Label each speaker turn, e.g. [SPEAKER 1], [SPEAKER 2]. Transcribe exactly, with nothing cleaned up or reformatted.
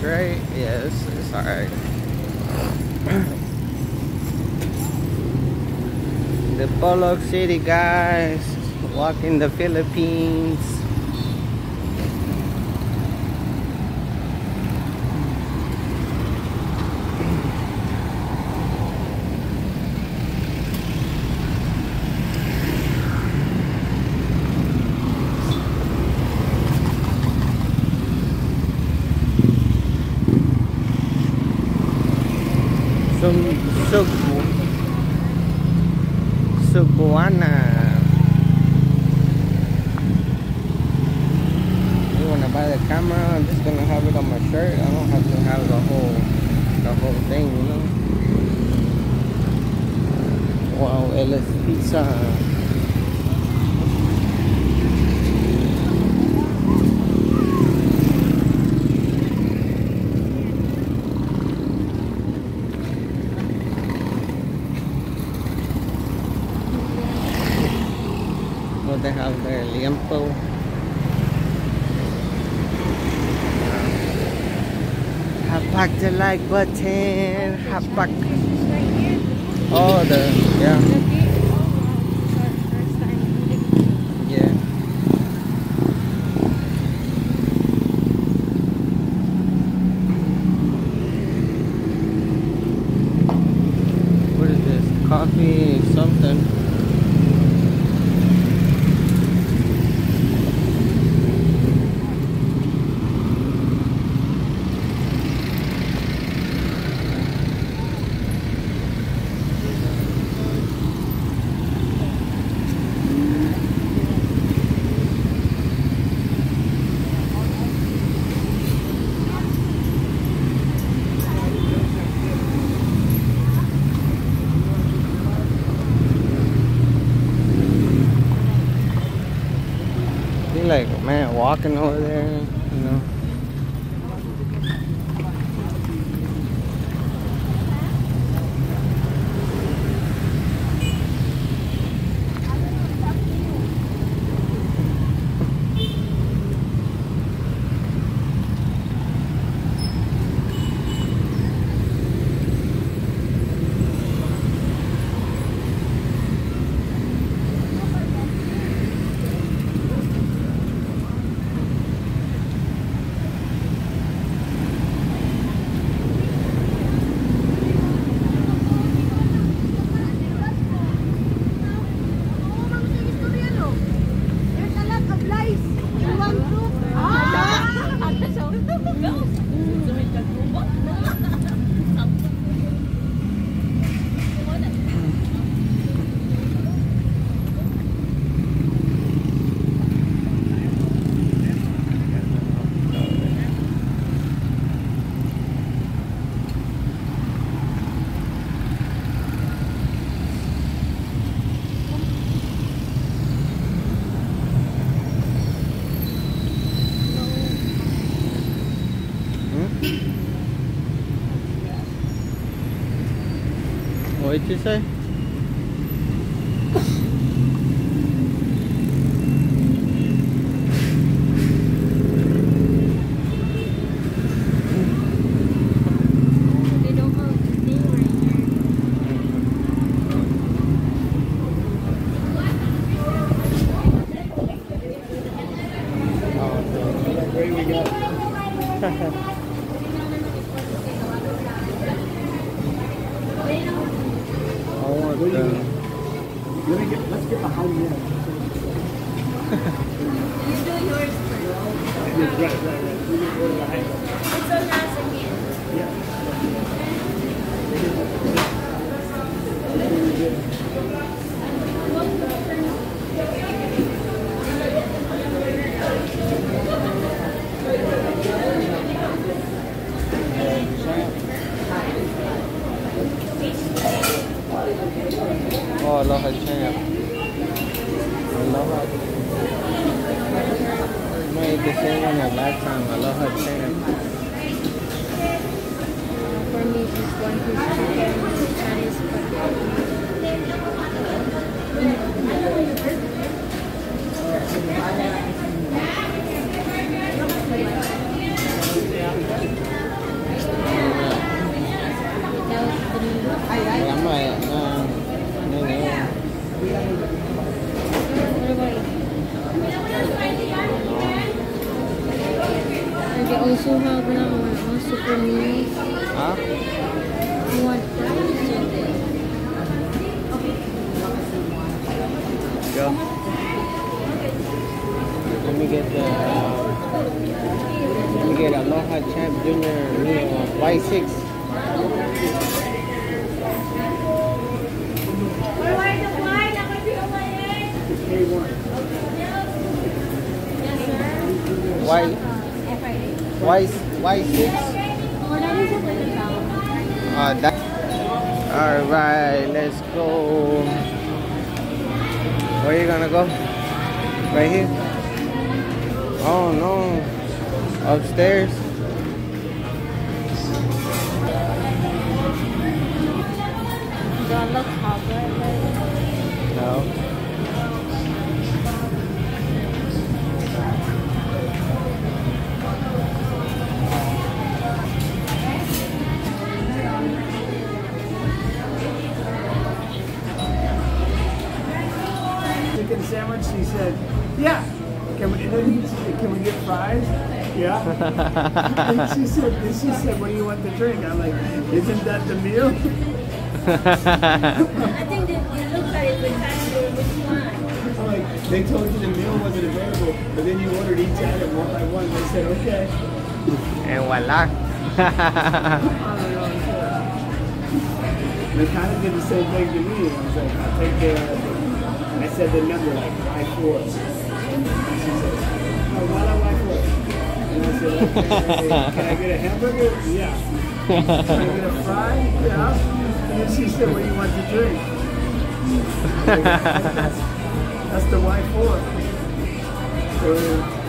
[SPEAKER 1] right? Yeah, it's, it's alright. The Polog City, guys. Walking the Philippines. Sub Subuana. You wanna buy the camera? I'm just gonna have it on my shirt. I don't have to have the whole the whole thing, you know. Wow, Ellis Pizza. What they have there? Liempo. Hapak the like button. Hapak. Oh, the yeah. Yeah. What is this? Coffee something. Like, man, walking over there, you know. What did you say?
[SPEAKER 2] Let me get, let's get behind you.
[SPEAKER 3] You do yours first.
[SPEAKER 2] Yes, right, right, right. We can go behind.
[SPEAKER 3] It's so nice again.
[SPEAKER 2] Yeah.
[SPEAKER 1] Oh, Aloha Champ. Aloha. We made the same one a lifetime. Aloha Champ.
[SPEAKER 3] For me, just one piece chicken, Chinese spaghetti. also have now our own super meals.
[SPEAKER 1] Huh?
[SPEAKER 3] You want fries?
[SPEAKER 1] Go. Let me get the. Let me get Aloha Champ Junior meal Y six.
[SPEAKER 2] K one.
[SPEAKER 1] Y Y Y six. Uh, that. All right, let's go. Where you gonna go? Right here. Oh no, upstairs.
[SPEAKER 3] Do I look hot right?
[SPEAKER 1] No.
[SPEAKER 2] Chicken sandwich. She said, "Yeah, can we? And then she said, can we get fries?" Yeah. And she said, and she said, "What do you want to drink?" I'm like, "Isn't that the meal?"
[SPEAKER 3] I think that you look at it with time which one.
[SPEAKER 2] I'm like, they told you the meal wasn't available, but then you ordered each item one by one. They said, "Okay."
[SPEAKER 1] And voila.
[SPEAKER 2] They kind of did the same thing to me. I was like, "I'll take the." I said the number like Y four. And she said, "Oh, why not Y four?" And I said, "Okay, can I get a hamburger?" "Yeah." "Can I get a fry?" "Yeah." And then she said, "What do you want to drink?" Like, that's, that's the Y four. So,